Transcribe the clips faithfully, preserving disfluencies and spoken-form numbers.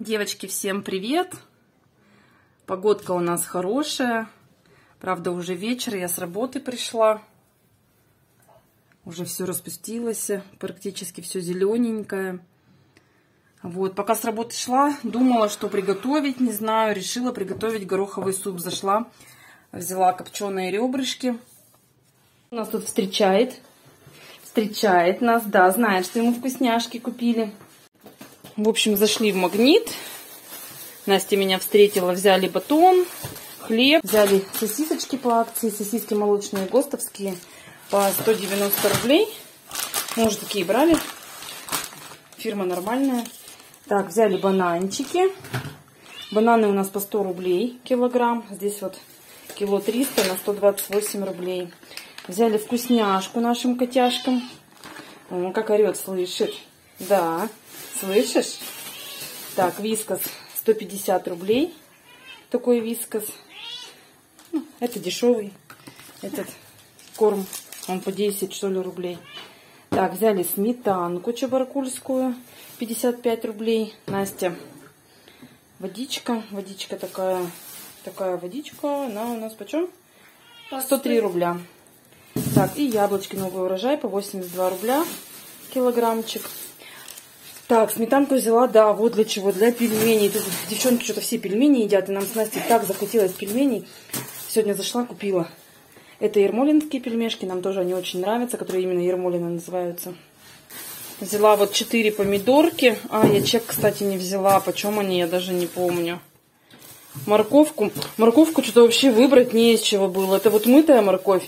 Девочки, всем привет! Погодка у нас хорошая. Правда, уже вечер, я с работы пришла. Уже все распустилось, практически все зелененькое. Вот, пока с работы шла, думала, что приготовить, не знаю, решила приготовить гороховый суп. Зашла, взяла копченые ребрышки. У нас тут встречает, встречает нас, да, знает, что ему вкусняшки купили. В общем, зашли в Магнит. Настя меня встретила, взяли батон, хлеб, взяли сосисочки по акции, сосиски молочные гостовские по сто девяносто рублей. Мы уже такие брали, фирма нормальная. Так, взяли бананчики. Бананы у нас по сто рублей килограмм. Здесь вот кило триста на сто двадцать восемь рублей. Взяли вкусняшку нашим котяшкам. Он как орет, слышит. Да, слышишь? Так, вискас сто пятьдесят рублей. Такой вискас. Ну, это дешевый. Этот корм, он по десять, что ли, рублей. Так, взяли сметанку чебаркульскую, пятьдесят пять рублей. Настя, водичка. Водичка такая, такая водичка. Она у нас почем? сто три рубля. Так, и яблочки новый урожай по восемьдесят два рубля килограммчик. Так, сметанку взяла, да, вот для чего, для пельменей. Тут девчонки что-то все пельмени едят, и нам с Настей так захотелось пельменей. Сегодня зашла, купила. Это ермолинские пельмешки, нам тоже они очень нравятся, которые именно ермолины называются. Взяла вот четыре помидорки. А, я чек, кстати, не взяла. Почем они, я даже не помню. Морковку. Морковку что-то вообще выбрать не из чего было. Это вот мытая морковь,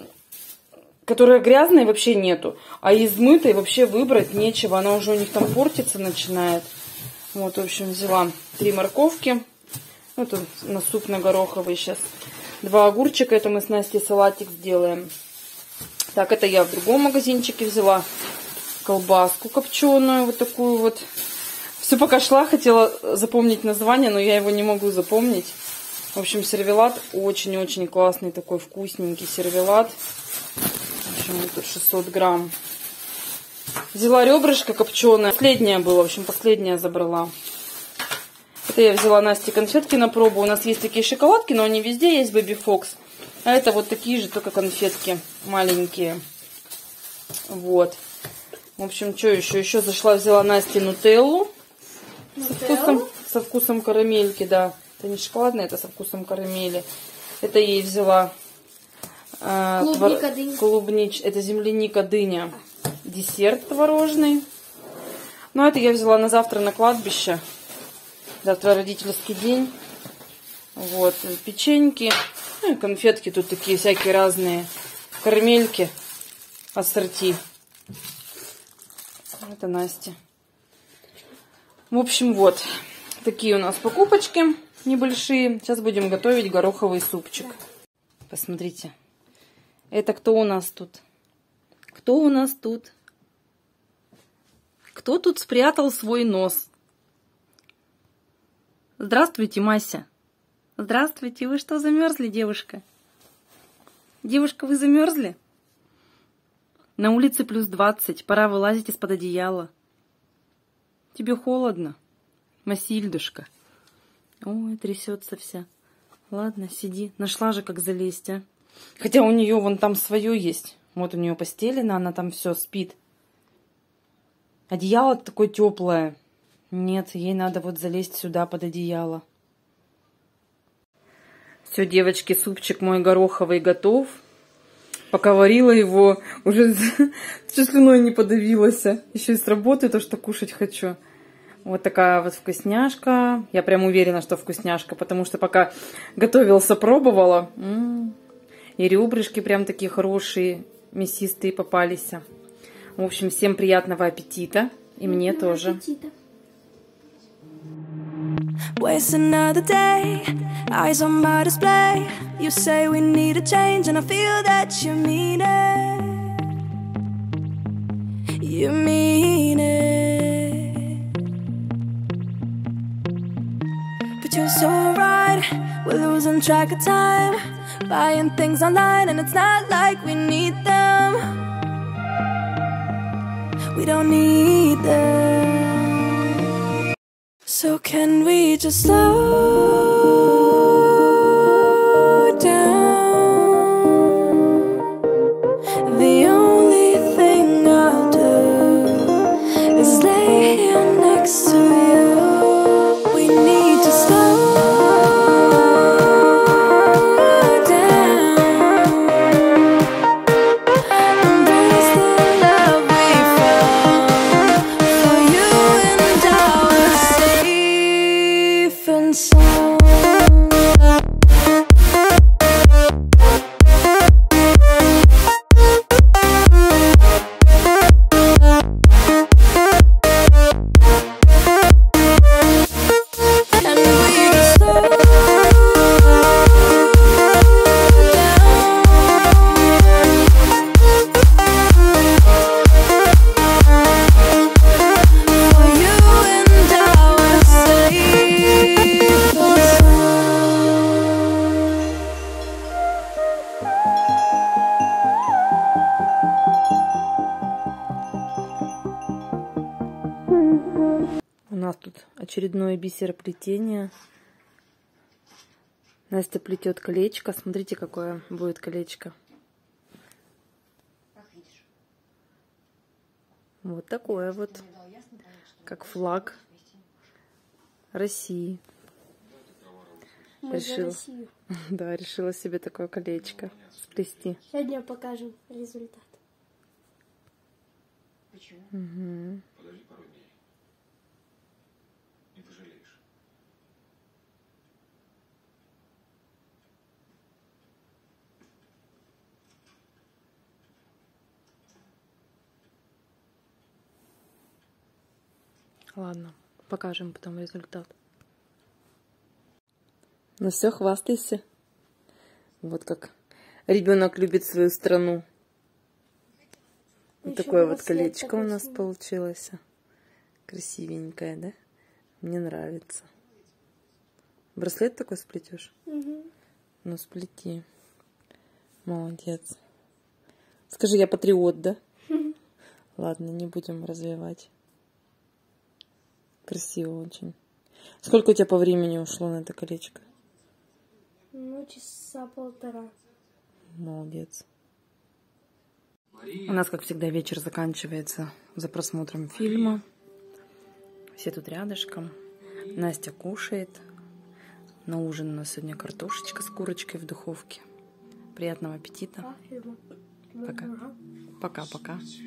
которая грязной вообще нету. А из мытой вообще выбрать нечего. Она уже у них там портиться начинает. Вот, в общем, взяла три морковки. Это на суп на гороховый сейчас. Два огурчика. Это мы с Настей салатик сделаем. Так, это я в другом магазинчике взяла. Колбаску копченую. Вот такую вот. Все пока шла, хотела запомнить название, но я его не могу запомнить. В общем, сервелат очень-очень классный. Такой вкусненький сервелат. Тут шестьсот грамм. Взяла ребрышко копченое. Последнее было, в общем, последнее забрала. Это я взяла Насте конфетки на пробу. У нас есть такие шоколадки, но они везде есть, Baby Fox. А это вот такие же, только конфетки маленькие. Вот. В общем, что еще? Еще зашла, взяла Насте нутеллу. Со вкусом, со вкусом карамельки, да. Это не шоколадное, это со вкусом карамели. Это ей взяла. Клубника, дыня. Клубнич, это земляника, дыня. Десерт творожный. Ну, это я взяла на завтра на кладбище. Завтра родительский день. Вот, печеньки. Ну, и конфетки тут такие всякие разные. Карамельки. Ассорти. Это Настя. В общем, вот. Такие у нас покупочки небольшие. Сейчас будем готовить гороховый супчик. Посмотрите. Это кто у нас тут? Кто у нас тут? Кто тут спрятал свой нос? Здравствуйте, Мася. Здравствуйте. Вы что, замерзли, девушка? Девушка, вы замерзли? На улице плюс двадцать. Пора вылазить из-под одеяла. Тебе холодно, Масильдушка? Ой, трясется вся. Ладно, сиди. Нашла же, как залезть, а. Хотя у нее вон там свое есть. Вот у нее постелено, она там все спит. Одеяло такое теплое. Нет, ей надо вот залезть сюда под одеяло. Все, девочки, супчик мой гороховый готов. Пока варила его, уже чуть слюной не подавилась. Еще и с работы то, что кушать хочу. Вот такая вот вкусняшка. Я прям уверена, что вкусняшка, потому что пока готовился, пробовала. М-м-м. И ребрышки прям такие хорошие, мясистые попались. В общем, всем приятного аппетита. И мне тоже. Аппетита. Waste another day, eyes on my display. You say we need a change and I feel that you mean it. You mean it. But you're so right, we're losing track of time. Buying things online and it's not like we need them. We don't need them. So can we just slow down? The only thing I'll do is lay here next to you. We need to slow down. Embrace the love we found. For you and I were safe and sound. У нас тут очередное бисероплетение. Настя плетет колечко. Смотрите, какое будет колечко. Вот такое вот, как флаг России. Решила, да, решила себе такое колечко сплести. Сегодня покажем результат. Почему? Угу. Подожди пару дней. Не пожалеешь. Ладно, покажем потом результат. Ну все, хвастайся. Вот как ребенок любит свою страну. Вот Еще такое вот браслет колечко у такой нас синий. получилось. Красивенькое, да? Мне нравится. Браслет такой сплетешь? Угу. Ну, сплети. Молодец. Скажи, я патриот, да? Ладно, не будем развивать. Красиво очень. Сколько у тебя по времени ушло на это колечко? Ну, часа полтора. Молодец. У нас, как всегда, вечер заканчивается за просмотром фильма. Все тут рядышком. Настя кушает. На ужин у нас сегодня картошечка с курочкой в духовке. Приятного аппетита. Пока. Пока-пока.